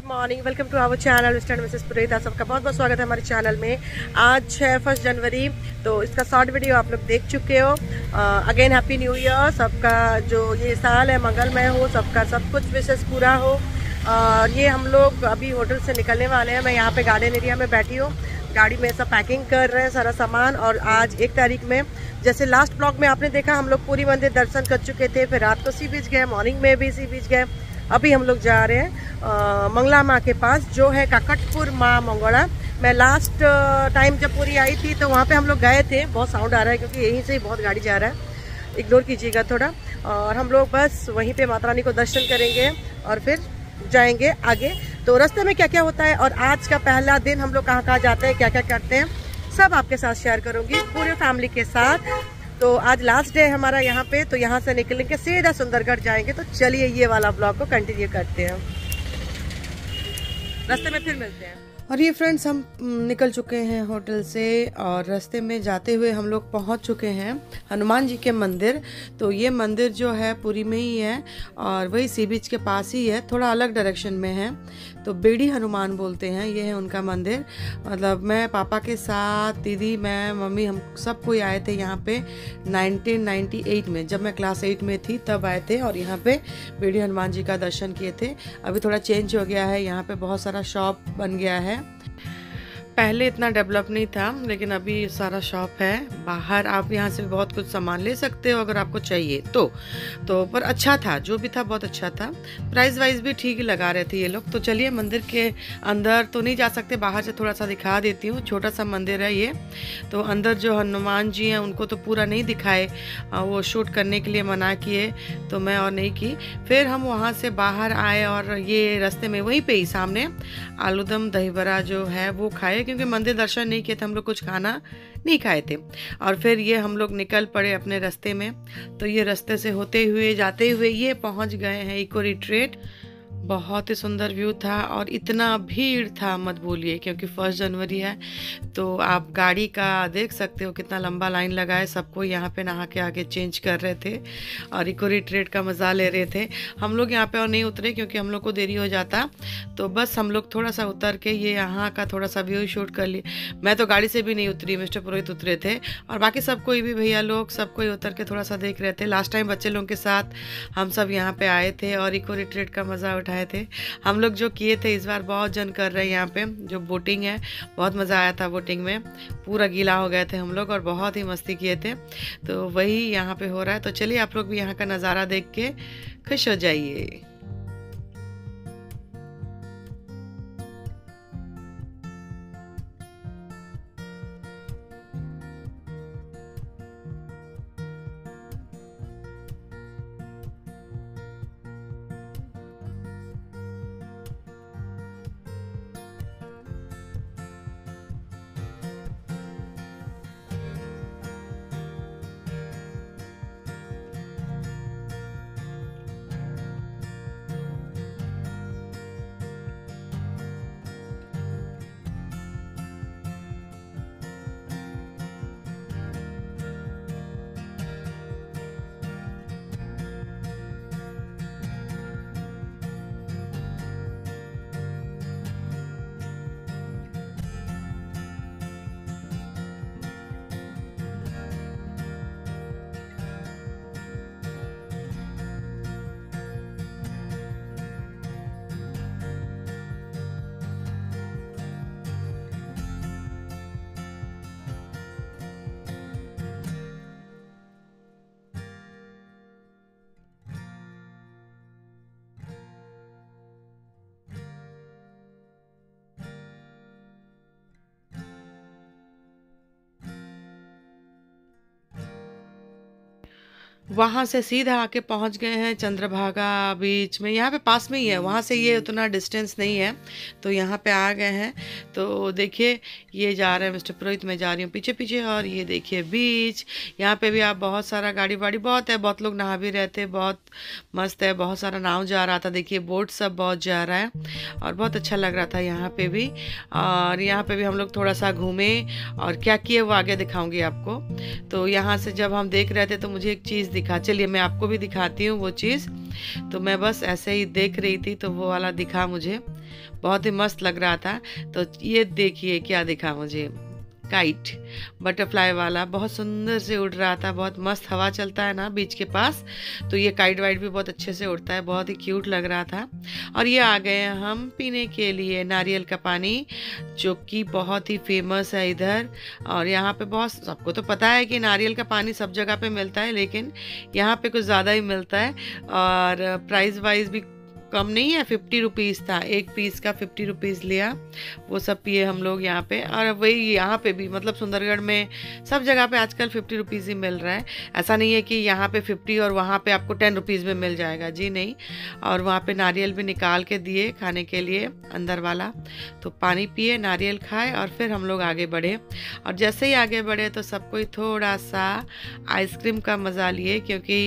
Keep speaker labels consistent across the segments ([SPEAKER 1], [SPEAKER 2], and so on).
[SPEAKER 1] Morning, welcome to our channel mister missus Purohit. आप सबका बहुत बहुत स्वागत है हमारे चैनल में। आज है 1 जनवरी, तो इसका शॉर्ट वीडियो आप लोग देख चुके हो। Again happy new year. सबका जो ये साल है मंगलमय हो, सबका सब कुछ विशेष पूरा हो। और ये हम लोग अभी होटल से निकलने वाले हैं। मैं यहाँ पे गार्डन एरिया में बैठी हूँ, गाड़ी में सब पैकिंग कर रहे हैं सारा सामान। और आज 1 तारीख में, जैसे लास्ट ब्लॉग में आपने देखा, हम लोग पूरी मंदिर दर्शन कर चुके थे। फिर रात को सी बीच गए, मॉर्निंग में भी सी बीच गए। अभी हम लोग जा रहे हैं मंगला माँ के पास, जो है काकटपुर माँ मंगोड़ा। मैं लास्ट टाइम जब पूरी आई थी तो वहाँ पे हम लोग गए थे। बहुत साउंड आ रहा है क्योंकि यहीं से ही बहुत गाड़ी जा रहा है, इग्नोर कीजिएगा थोड़ा। और हम लोग बस वहीं पे माता रानी को दर्शन करेंगे और फिर जाएंगे आगे। तो रास्ते में क्या क्या होता है और आज का पहला दिन हम लोग कहाँ कहाँ जाते हैं, क्या क्या करते हैं, सब आपके साथ शेयर करूँगी पूरे फैमिली के साथ। तो आज लास्ट डे है हमारा यहाँ पे, तो यहाँ से निकलेंगे सीधा सुंदरगढ़ जाएंगे। तो चलिए ये वाला ब्लॉग को कंटिन्यू करते हैं, रास्ते में फिर मिलते हैं। और ये फ्रेंड्स, हम निकल चुके हैं होटल से और रास्ते में जाते हुए हम लोग पहुंच चुके हैं हनुमान जी के मंदिर। तो ये मंदिर जो है पुरी में ही है और वही सी बीच के पास ही है, थोड़ा अलग डायरेक्शन में है। तो बेड़ी हनुमान बोलते हैं, ये है उनका मंदिर। मतलब मैं पापा के साथ, दीदी, मैं, मम्मी, हम सब कोई आए थे यहाँ पे 1998 में, जब मैं क्लास 8 में थी तब आए थे और यहाँ पे बेड़ी हनुमान जी का दर्शन किए थे। अभी थोड़ा चेंज हो गया है, यहाँ पे बहुत सारा शॉप बन गया है। पहले इतना डेवलप नहीं था, लेकिन अभी सारा शॉप है। बाहर आप यहाँ से बहुत कुछ सामान ले सकते हो अगर आपको चाहिए तो पर अच्छा था, जो भी था बहुत अच्छा था। प्राइस वाइज भी ठीक ही लगा रहे थे ये लोग। तो चलिए, मंदिर के अंदर तो नहीं जा सकते, बाहर से थोड़ा सा दिखा देती हूँ। छोटा सा मंदिर है ये। तो अंदर जो हनुमान जी हैं उनको तो पूरा नहीं दिखाए, वो शूट करने के लिए मना किए, तो मैं और नहीं की। फिर हम वहाँ से बाहर आए और ये रास्ते में वहीं पे ही सामने आलूदम दही बड़ा जो है वो खाए, क्योंकि मंदिर दर्शन नहीं किए थे हम लोग, कुछ खाना नहीं खाए थे। और फिर ये हम लोग निकल पड़े अपने रास्ते में। तो ये रास्ते से होते हुए जाते हुए ये पहुंच गए हैं इको रिट्रीट। बहुत ही सुंदर व्यू था और इतना भीड़ था मत बोलिए, क्योंकि 1 जनवरी है। तो आप गाड़ी का देख सकते हो कितना लंबा लाइन लगा है। सबको यहाँ पे नहा के आगे चेंज कर रहे थे और इको रिट्रीट का मज़ा ले रहे थे। हम लोग यहाँ पे और नहीं उतरे क्योंकि हम लोग को देरी हो जाता। तो बस हम लोग थोड़ा सा उतर के ये यहाँ का थोड़ा सा व्यू शूट कर लिए। मैं तो गाड़ी से भी नहीं उतरी, मिस्टर पुरोहित उतरे थे और बाकी सब कोई भी, भैया लोग, सब कोई उतर के थोड़ा सा देख रहे थे। लास्ट टाइम बच्चे लोगों के साथ हम सब यहाँ पे आए थे और इको रिट्रीट का मज़ा उठाए थे। हम लोग जो किए थे, इस बार बहुत जन कर रहे हैं यहाँ पे। जो बोटिंग है, बहुत मज़ा आया था बोटिंग में, पूरा गीला हो गए थे हम लोग और बहुत ही मस्ती किए थे। तो वही यहाँ पे हो रहा है। तो चलिए, आप लोग भी यहाँ का नज़ारा देख के खुश हो जाइए। वहाँ से सीधा आके पहुँच गए हैं चंद्रभागा बीच में। यहाँ पे पास में ही है, वहाँ से ये उतना डिस्टेंस नहीं है, तो यहाँ पे आ गए हैं। तो देखिए, ये जा रहे हैं मिस्टर पुरोहित, मैं जा रही हूँ पीछे पीछे। और ये देखिए बीच, यहाँ पे भी आप बहुत सारा गाड़ी वाड़ी बहुत है, बहुत लोग नहा भी रहे थे, बहुत मस्त है। बहुत सारा नाव जा रहा था, देखिए बोट सब बहुत जा रहा है और बहुत अच्छा लग रहा था यहाँ पे भी। और यहाँ पे भी हम लोग थोड़ा सा घूमे और क्या किए वो आगे दिखाऊंगी आपको। तो यहाँ से जब हम देख रहे थे तो मुझे एक चीज़ दिखा, चलिए मैं आपको भी दिखाती हूँ वो चीज़। तो मैं बस ऐसे ही देख रही थी तो वो वाला दिखा मुझे, बहुत ही मस्त लग रहा था। तो ये देखिए क्या दिखा मुझे, काइट, बटरफ्लाई वाला, बहुत सुंदर से उड़ रहा था। बहुत मस्त हवा चलता है ना बीच के पास, तो ये काइट वाइट भी बहुत अच्छे से उड़ता है, बहुत ही क्यूट लग रहा था। और ये आ गए हम पीने के लिए नारियल का पानी, जो कि बहुत ही फेमस है इधर। और यहाँ पे बहुत, सबको तो पता है कि नारियल का पानी सब जगह पे मिलता है, लेकिन यहाँ पे कुछ ज़्यादा ही मिलता है। और प्राइस वाइज भी कम नहीं है, 50 रुपीज़ था, एक पीस का 50 रुपीज़ लिया। वो सब पिए हम लोग यहाँ पे। और वही यहाँ पे भी, मतलब सुंदरगढ़ में सब जगह पे आजकल 50 रुपीज़ ही मिल रहा है। ऐसा नहीं है कि यहाँ पे 50 और वहाँ पे आपको 10 रुपीज़ में मिल जाएगा, जी नहीं। और वहाँ पे नारियल भी निकाल के दिए खाने के लिए अंदर वाला। तो पानी पिए, नारियल खाए और फिर हम लोग आगे बढ़े। और जैसे ही आगे बढ़े तो सबको ही थोड़ा सा आइसक्रीम का मज़ा लिए, क्योंकि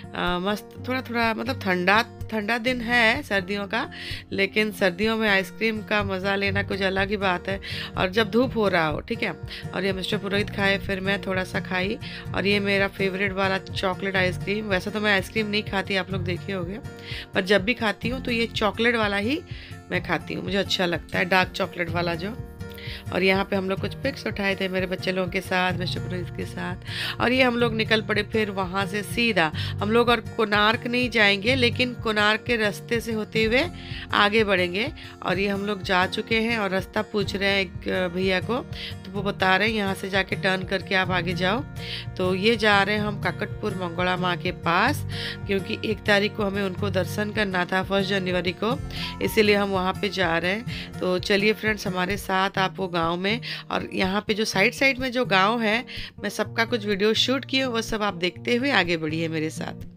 [SPEAKER 1] मस्त थोड़ा थोड़ा, मतलब ठंडा ठंडा दिन है सर्दियों का, लेकिन सर्दियों में आइसक्रीम का मज़ा लेना कुछ अलग ही बात है। और जब धूप हो रहा हो, ठीक है। और ये मिस्टर पुरोहित खाए, फिर मैं थोड़ा सा खाई। और ये मेरा फेवरेट वाला चॉकलेट आइसक्रीम, वैसे तो मैं आइसक्रीम नहीं खाती, आप लोग देखे होंगे, पर जब भी खाती हूँ तो ये चॉकलेट वाला ही मैं खाती हूँ, मुझे अच्छा लगता है, डार्क चॉकलेट वाला जो। और यहाँ पे हम लोग कुछ पिक्स उठाए थे मेरे बच्चे लोगों के साथ, मिस्टर पुरोहित के साथ। और ये हम लोग निकल पड़े फिर वहाँ से सीधा हम लोग, और कोणार्क नहीं जाएंगे, लेकिन कोणार्क के रास्ते से होते हुए आगे बढ़ेंगे। और ये हम लोग जा चुके हैं और रास्ता पूछ रहे हैं एक भैया को, तो वो बता रहे हैं यहाँ से जाके टर्न करके आप आगे जाओ। तो ये जा रहे हैं हम काकटपुर मंगोड़ा माँ के पास, क्योंकि 1 तारीख को हमें उनको दर्शन करना था, 1 जनवरी को, इसीलिए हम वहाँ पे जा रहे हैं। तो चलिए फ्रेंड्स हमारे साथ आप वो गांव में, और यहाँ पे जो साइड साइड में जो गांव है, मैं सबका कुछ वीडियो शूट की हूँ, वो सब आप देखते हुए आगे बढ़िए मेरे साथ।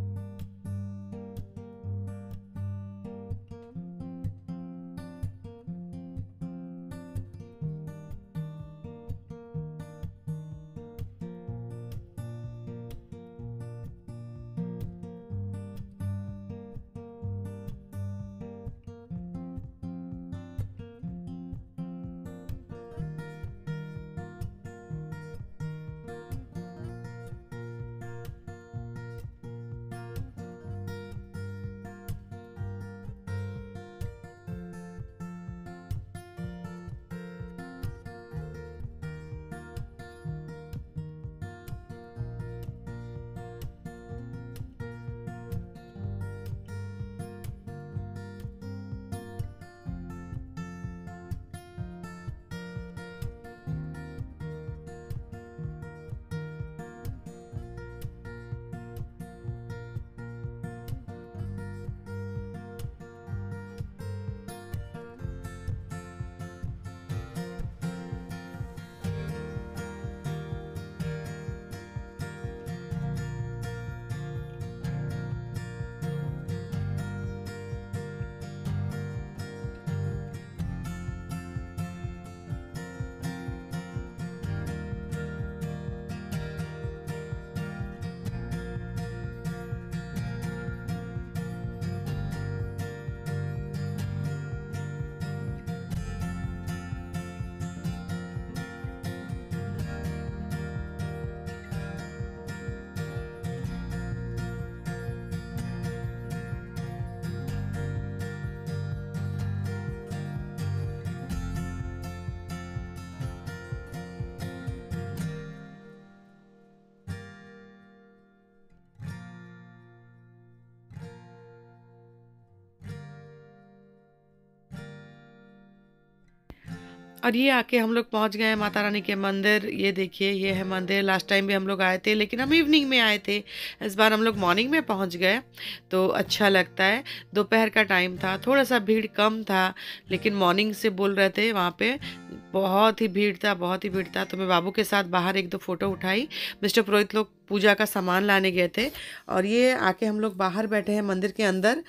[SPEAKER 1] और ये आके हम लोग पहुंच गए हैं माता रानी के मंदिर। ये देखिए, ये है मंदिर। लास्ट टाइम भी हम लोग आए थे, लेकिन हम इवनिंग में आए थे। इस बार हम लोग मॉर्निंग में पहुंच गए, तो अच्छा लगता है। दोपहर का टाइम था, थोड़ा सा भीड़ कम था, लेकिन मॉर्निंग से बोल रहे थे वहाँ पे बहुत ही भीड़ था, बहुत ही भीड़ था। तो मैं बाबू के साथ बाहर 1-2 फोटो उठाई। मिस्टर पुरोहित लोग पूजा का सामान लाने गए थे, और ये आके हम लोग बाहर बैठे हैं मंदिर के अंदर।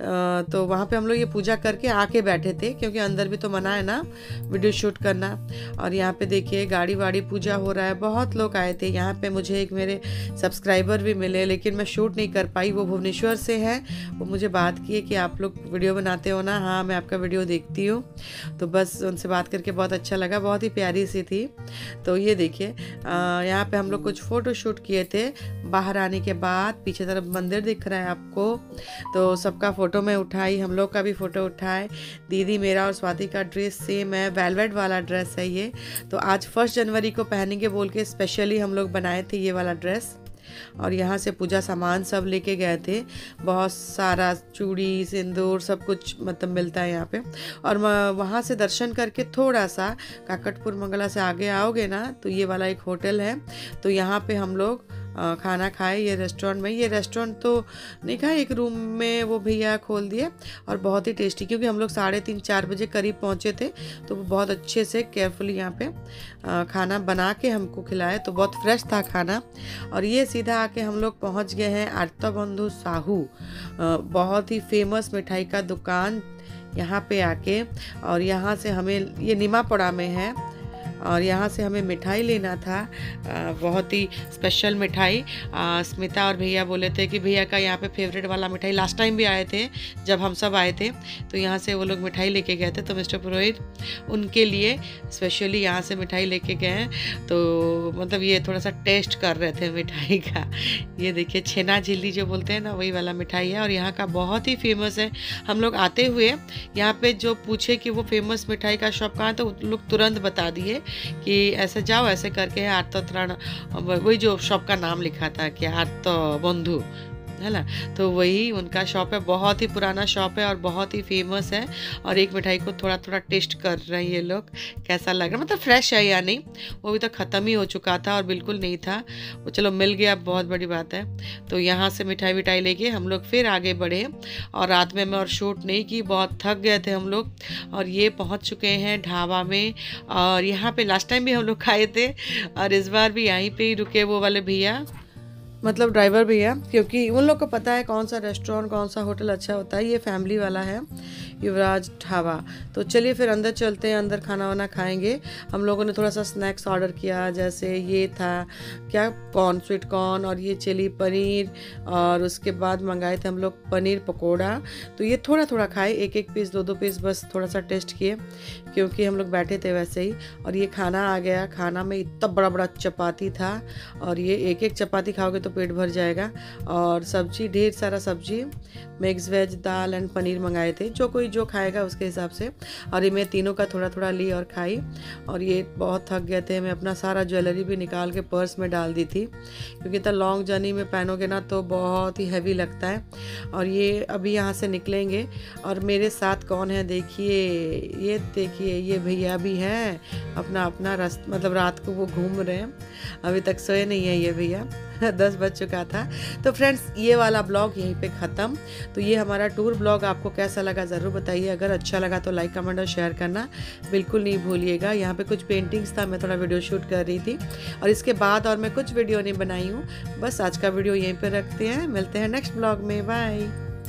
[SPEAKER 1] तो वहाँ पे हम लोग ये पूजा करके आके बैठे थे, क्योंकि अंदर भी तो मना है ना वीडियो शूट करना। और यहाँ पे देखिए गाड़ी वाड़ी पूजा हो रहा है, बहुत लोग आए थे यहाँ पे। मुझे एक मेरे सब्सक्राइबर भी मिले, लेकिन मैं शूट नहीं कर पाई। वो भुवनेश्वर से है, वो मुझे बात किए कि आप लोग वीडियो बनाते हो ना। हाँ, मैं आपका वीडियो देखती हूँ। तो बस उनसे बात करके बहुत अच्छा लगा, बहुत ही प्यारी सी थी। तो ये देखिए यहाँ पे हम लोग कुछ फ़ोटो शूट किए थे थे। बाहर आने के बाद पीछे तरफ मंदिर दिख रहा है आपको, तो सबका फ़ोटो मैं उठाई, हम लोग का भी फ़ोटो उठाए। दीदी मेरा और स्वाति का ड्रेस सेम है, वेलवेट वाला ड्रेस है ये। तो आज 1 जनवरी को पहनेंगे बोल के स्पेशली हम लोग बनाए थे ये वाला ड्रेस। और यहाँ से पूजा सामान सब लेके गए थे, बहुत सारा चूड़ी सिंदूर सब कुछ मतलब मिलता है यहाँ पे। और वहाँ से दर्शन करके थोड़ा सा काकटपुर मंगला से आगे आओगे ना तो ये वाला एक होटल है, तो यहाँ पे हम लोग खाना खाए ये रेस्टोरेंट में। ये रेस्टोरेंट तो नहीं खाए, एक रूम में वो भैया खोल दिए और बहुत ही टेस्टी, क्योंकि हम लोग 3:30-4 बजे करीब पहुँचे थे, तो वो बहुत अच्छे से केयरफुली यहाँ पे खाना बना के हमको खिलाए, तो बहुत फ्रेश था खाना। और ये सीधा आके हम लोग पहुँच गए हैं आरता बंधु साहू, बहुत ही फेमस मिठाई का दुकान यहाँ पे आके। और यहाँ से हमें, ये निमापड़ा में है, और यहाँ से हमें मिठाई लेना था, बहुत ही स्पेशल मिठाई। स्मिता और भैया बोले थे कि भैया का यहाँ पे फेवरेट वाला मिठाई, लास्ट टाइम भी आए थे जब हम सब आए थे, तो यहाँ से वो लोग मिठाई लेके गए थे, तो मिस्टर पुरोहित उनके लिए स्पेशली यहाँ से मिठाई लेके गए हैं। तो मतलब ये थोड़ा सा टेस्ट कर रहे थे मिठाई का। ये देखिए छेना झिल्ली जो बोलते हैं ना, वही वाला मिठाई है, और यहाँ का बहुत ही फेमस है। हम लोग आते हुए यहाँ पे जो पूछे कि वो फेमस मिठाई का शॉप कहाँ है, तो लोग तुरंत बता दिए कि ऐसे जाओ, ऐसे करके है आर्तोत्रण, वही जो शॉप का नाम लिखा था कि आर्त बंधु है ना, तो वही उनका शॉप है। बहुत ही पुराना शॉप है और बहुत ही फेमस है। और एक मिठाई को थोड़ा थोड़ा टेस्ट कर रहे हैं ये लोग, कैसा लग रहा है, मतलब फ्रेश है या नहीं। वो भी तो ख़त्म ही हो चुका था और बिल्कुल नहीं था वो, चलो मिल गया, बहुत बड़ी बात है। तो यहाँ से मिठाई विठाई लेके हम लोग फिर आगे बढ़े, और रात में मैं और शूट नहीं की, बहुत थक गए थे हम लोग। और ये पहुँच चुके हैं ढाबा में, और यहाँ पर लास्ट टाइम भी हम लोग खाए थे और इस बार भी यहीं पर ही रुके वो वाले भैया, मतलब ड्राइवर भैया, क्योंकि उन लोग को पता है कौन सा रेस्टोरेंट कौन सा होटल अच्छा होता है। ये फैमिली वाला है, युवराज ढाबा। तो चलिए फिर अंदर चलते हैं, अंदर खाना वाना खाएंगे। हम लोगों ने थोड़ा सा स्नैक्स ऑर्डर किया, जैसे ये था क्या, कॉर्न, स्वीट कॉर्न, और ये चिली पनीर, और उसके बाद मंगाए थे हम लोग पनीर पकोड़ा। तो ये थोड़ा थोड़ा खाए, एक एक पीस 2-2 पीस बस थोड़ा सा टेस्ट किए, क्योंकि हम लोग बैठे थे वैसे ही। और ये खाना आ गया, खाना में इतना बड़ा बड़ा चपाती था, और ये एक एक चपाती खाओगे तो पेट भर जाएगा। और सब्जी, ढेर सारा सब्जी, मिक्स वेज, दाल एंड पनीर मंगाए थे, जो कोई जो खाएगा उसके हिसाब से। और ये मैं तीनों का थोड़ा थोड़ा ली और खाई। और ये बहुत थक गए थे, मैं अपना सारा ज्वेलरी भी निकाल के पर्स में डाल दी थी, क्योंकि इतना लॉन्ग जर्नी में पहनोगे ना तो बहुत ही हैवी लगता है। और ये अभी यहाँ से निकलेंगे, और मेरे साथ कौन है देखिए, ये देखिए ये भैया भी हैं, अपना अपना मतलब रात को वो घूम रहे हैं, अभी तक सोए नहीं है ये भैया। 10 बज चुका था। तो फ्रेंड्स ये वाला ब्लॉग यहीं पे ख़त्म। तो ये हमारा टूर ब्लॉग आपको कैसा लगा ज़रूर बताइए। अगर अच्छा लगा तो लाइक कमेंट और शेयर करना बिल्कुल नहीं भूलिएगा। यहाँ पे कुछ पेंटिंग्स था, मैं थोड़ा वीडियो शूट कर रही थी, और इसके बाद और मैं कुछ वीडियो नहीं बनाई हूँ। बस आज का वीडियो यहीं पर रखते हैं, मिलते हैं नेक्स्ट ब्लॉग में, बाय।